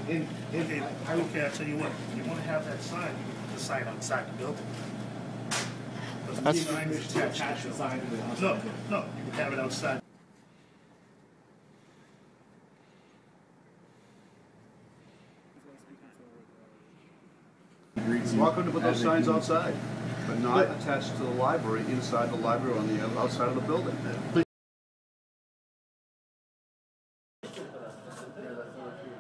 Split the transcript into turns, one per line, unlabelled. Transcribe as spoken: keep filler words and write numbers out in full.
in, in,
Okay, okay, I'll tell you what, if you want to have that sign, you put the sign outside the building.
That's
The sign is
to
attached
attach
to
the
the
sign to the outside.
No, no, you can have it outside.
Welcome to put those signs outside, but not attached to the library, inside the library, on the outside of the building.
Please.